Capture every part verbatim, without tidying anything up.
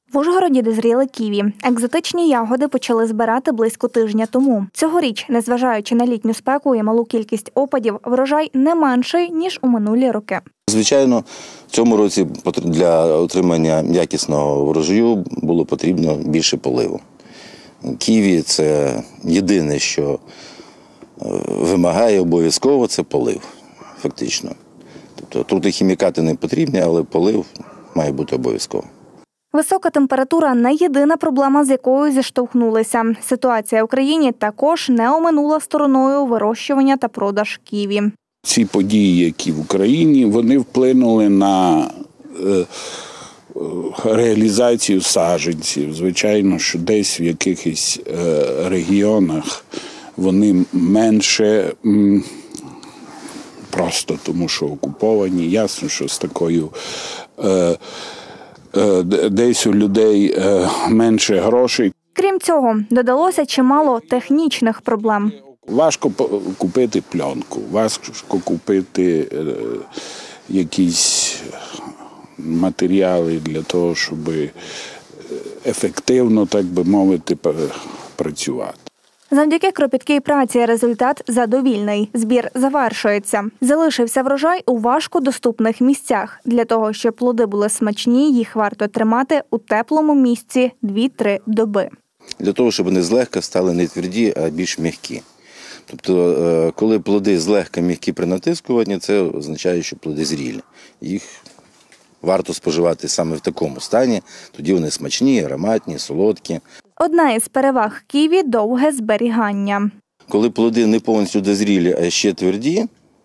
В Ужгороді дозріли ківі. Екзотичні ягоди почали збирати близько тижня тому. Цьогоріч, незважаючи на літню спеку і малу кількість опадів, врожай не менший, ніж у минулі роки. Звичайно, в цьому році для отримання якісного врожаю було потрібно більше поливу. Ківі – це єдине, що вимагає обов'язково, це полив, фактично. Тобто тут і хімікати не потрібні, але полив має бути обов'язково. Висока температура – не єдина проблема, з якою зіштовхнулися. Ситуація в країні також не оминула стороною вирощування та продаж ківі. Ці події, які в Україні, вони вплинули на е, реалізацію саджанців. Звичайно, що десь в якихось е, регіонах вони менше, м, просто тому що окуповані. Ясно, що з такою е, десь у людей менше грошей. Крім цього, додалося чимало технічних проблем. Важко купити пленку, важко купити якісь матеріали для того, щоб ефективно, так би мовити, працювати. Завдяки кропіткій праці результат задовільний. Збір завершується. Залишився врожай у важкодоступних місцях. Для того, щоб плоди були смачні, їх варто тримати у теплому місці дві-три доби. Для того, щоб вони злегка стали не тверді, а більш м'які. Тобто, коли плоди злегка м'які при натискуванні, це означає, що плоди зрілі. Їх варто споживати саме в такому стані, тоді вони смачні, ароматні, солодкі. Одна із переваг ківі – довге зберігання. Коли плоди не повністю дозрілі, а ще тверді,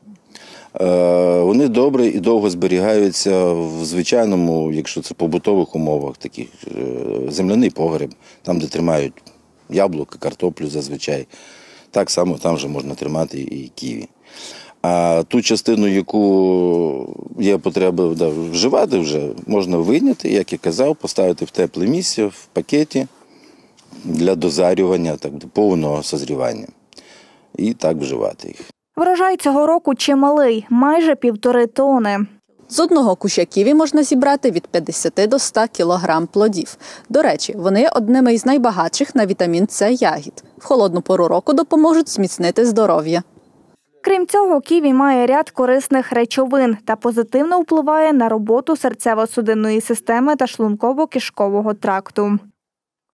вони добре і довго зберігаються в звичайному, якщо це побутових умовах, таких земляний погреб, там, де тримають яблука, картоплю зазвичай. Так само там вже можна тримати і ківі. А ту частину, яку є потреба да, вживати вже, можна вийняти, як я казав, поставити в тепле місце, в пакеті для дозарювання, так, повного созрівання. І так вживати їх. Врожай цього року чималий – майже півтори тони. З одного куща ківі можна зібрати від п'ятдесяти до ста кілограм плодів. До речі, вони одними із найбагатших на вітамін С ягід. В холодну пору року допоможуть зміцнити здоров'я. Крім цього, ківі має ряд корисних речовин та позитивно впливає на роботу серцево-судинної системи та шлунково-кишкового тракту.